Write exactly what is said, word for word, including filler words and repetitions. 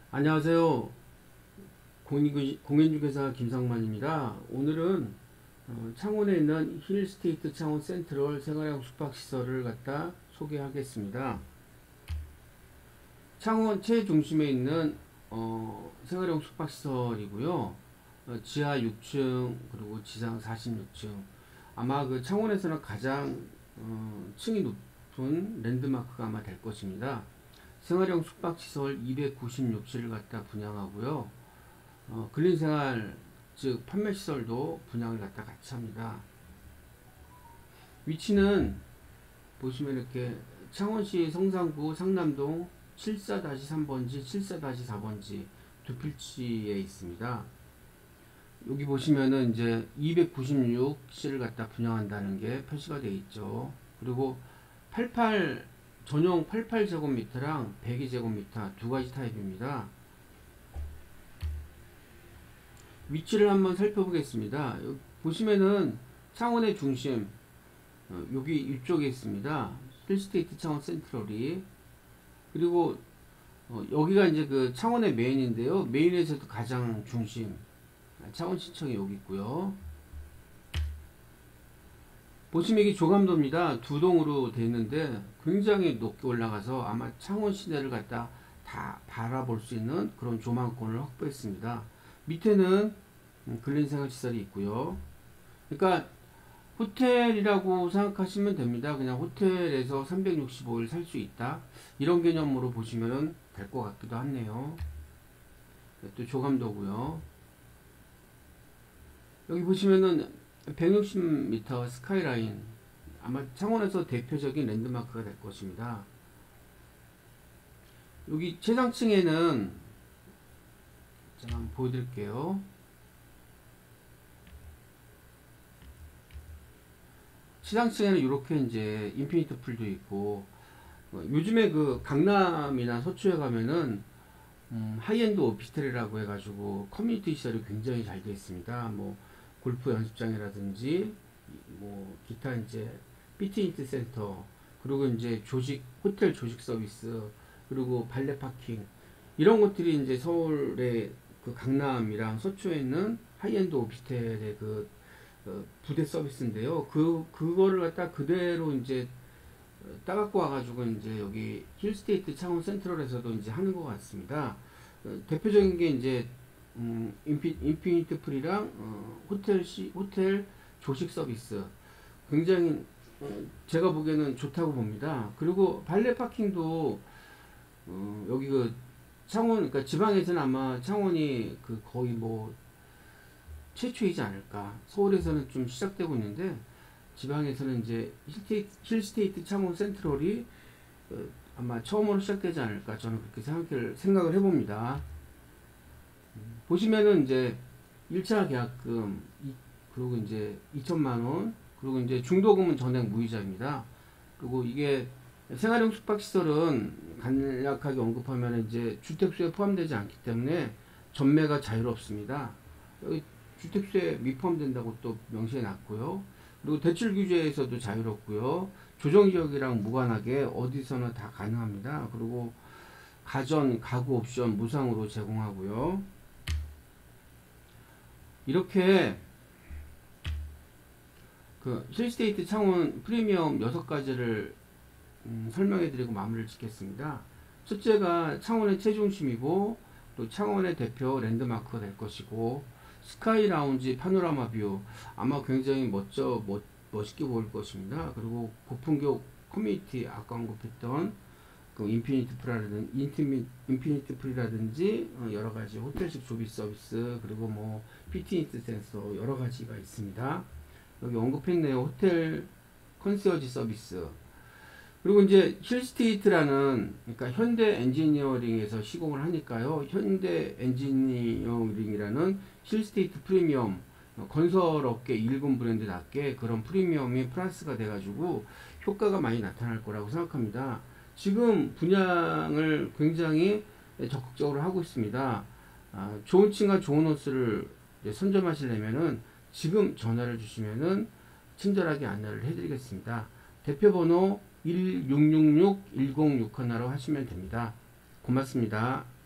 안녕하세요. 공인- 공인중개사 김상만입니다. 오늘은 어, 창원에 있는 힐스테이트 창원 센트럴 생활형 숙박시설을 갖다 소개하겠습니다. 창원 최중심에 있는 어, 생활형 숙박시설이고요. 어, 지하 육 층 그리고 지상 사십육 층, 아마 그 창원에서는 가장 어, 층이 높은 랜드마크가 아마 될 것입니다. 생활형 숙박시설 이백구십육 실을 갖다 분양하고요. 어, 근린생활 즉 판매시설도 분양을 갖다 같이 합니다. 위치는 보시면 이렇게 창원시 성산구 상남동 칠십사 삼 번지 칠십사 사 번지 두 필지에 있습니다. 여기 보시면은 이제 이백구십육 실을 갖다 분양한다는 게 표시가 되어 있죠. 그리고 팔십팔 전용 팔십팔 제곱미터랑 백이 제곱미터 두 가지 타입입니다. 위치를 한번 살펴보겠습니다. 여기 보시면은 창원의 중심, 어, 여기 이쪽에 있습니다. 힐스테이트 창원 센트럴이. 그리고 어, 여기가 이제 그 창원의 메인인데요. 메인에서도 가장 중심, 창원시청이 여기 있고요. 보시면 이게 조감도입니다. 두 동으로 되어 있는데 굉장히 높게 올라가서 아마 창원 시내를 갖다 다 바라볼 수 있는 그런 조망권을 확보했습니다. 밑에는 근린생활시설이 있고요. 그러니까 호텔이라고 생각하시면 됩니다. 그냥 호텔에서 삼백육십오 일 살 수 있다, 이런 개념으로 보시면 될 것 같기도 하네요. 또 조감도고요. 여기 보시면은 백육십 미터 스카이라인, 아마 창원에서 대표적인 랜드마크가 될 것입니다. 여기 최상층에는 제가 한번 보여드릴게요. 시상층에는 이렇게 이제 인피니트 풀도 있고, 어, 요즘에 그 강남이나 서초에 가면은 음, 하이엔드 오피스텔이라고 해가지고 커뮤니티 시설이 굉장히 잘 되어 있습니다. 뭐 골프 연습장이라든지 뭐 기타 이제 피트니스 센터, 그리고 이제 조식 호텔 조식 서비스, 그리고 발레 파킹, 이런 것들이 이제 서울의 그 강남이랑 서초에 있는 하이엔드 오피스텔의 그 어, 부대 서비스인데요. 그 그거를 갖다 그대로 이제 어, 따갖고 와가지고 이제 여기 힐스테이트 창원 센트럴에서도 이제 하는 것 같습니다. 어, 대표적인 게 이제 음, 인피, 인피니트 풀이랑 어, 호텔 시 호텔 조식 서비스, 굉장히 어, 제가 보기에는 좋다고 봅니다. 그리고 발레 파킹도 어, 여기 그 창원, 그러니까 지방에서는 아마 창원이 그 거의 뭐 최초이지 않을까. 서울에서는 좀 시작되고 있는데 지방에서는 이제 힐스테이트, 힐스테이트 창원 센트럴이 어, 아마 처음으로 시작되지 않을까, 저는 그렇게 생각을, 생각을 해봅니다. 보시면은 이제 일 차 계약금, 이, 그리고 이제 이천만 원, 그리고 이제 중도금은 전액 무이자입니다. 그리고 이게 생활형 숙박시설은 간략하게 언급하면 이제 주택수에 포함되지 않기 때문에 전매가 자유롭습니다. 여기 주택수에 미포함된다고 또 명시해 놨고요. 그리고 대출 규제에서도 자유롭고요. 조정지역이랑 무관하게 어디서나 다 가능합니다. 그리고 가전, 가구 옵션 무상으로 제공하고요. 이렇게 그 힐스테이트 창원 프리미엄 여섯 가지를 음, 설명해 드리고 마무리를 짓겠습니다. 첫째가 창원의 최중심이고 또 창원의 대표 랜드마크가 될 것이고, 스카이 라운지 파노라마 뷰, 아마 굉장히 멋져 멋, 멋있게 보일 것입니다. 그리고 고품격 커뮤니티, 아까 언급했던 그 인피니트 풀이라든지 인티미, 인피니트 풀이라든지 어, 여러 가지 호텔식 조비 서비스, 그리고 뭐 피트니스 센서 여러 가지가 있습니다. 여기 언급했네요. 호텔 컨시어지 서비스. 그리고 이제 힐스테이트라는, 그러니까 현대 엔지니어링에서 시공을 하니까요. 현대 엔지니어링이라는 힐스테이트 프리미엄, 건설업계 일 군 브랜드답게 그런 프리미엄이 플러스가 돼가지고 효과가 많이 나타날 거라고 생각합니다. 지금 분양을 굉장히 적극적으로 하고 있습니다. 아, 좋은 층과 좋은 호수를 선점하시려면은 지금 전화를 주시면은 친절하게 안내를 해드리겠습니다. 대표번호 일육육육 일공육일로 하시면 됩니다. 고맙습니다.